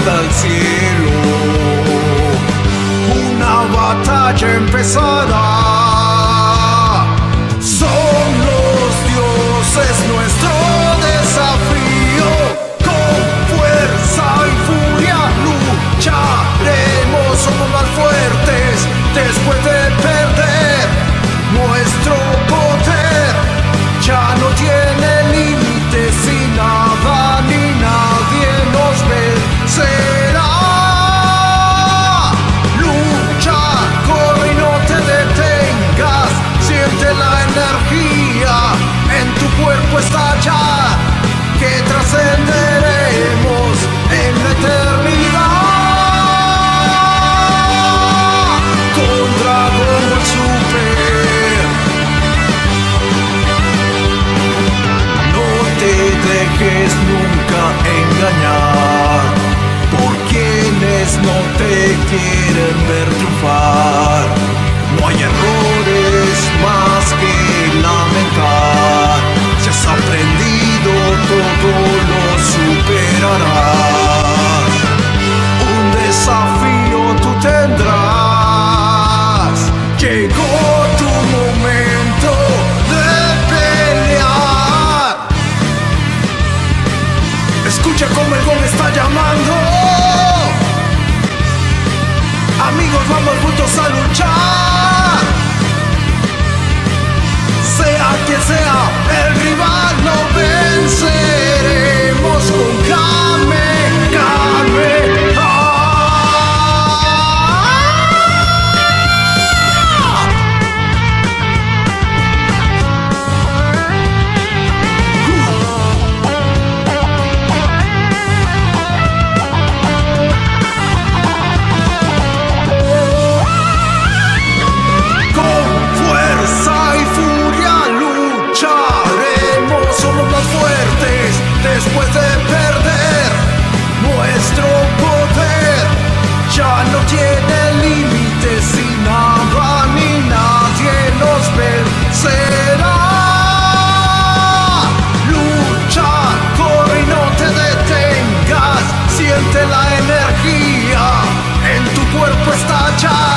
hasta el cielo. Una batalla empezará. Son los dioses nuestro desafío. Con fuerza y furia lucharemos, somos más fuertes después de perder. Nuestro poder ya no tiene límites y nada ni nadie nos vencerá. Lucha, corre y no te detengas. Siente la energía en tu cuerpo estallar, que trascenderemos en la eternidad con Dragon Ball Super. No te dejes nunca engañar por quienes no te quieren ver triunfar. No hay errores más que lamentar. Si has aprendido todo lo superarás. Un desafío tú tendrás. Llegó tu momento de pelear. Escucha cómo el gol está llamando. Amigos, vamos juntos a luchar. Sea quien sea el rival, lo venceremos con Kame, Kame. Después de perder, nuestro poder ya no tiene límites y nada ni nadie nos vencerá. Lucha, corre y no te detengas. Siente la energía en tu cuerpo estallar.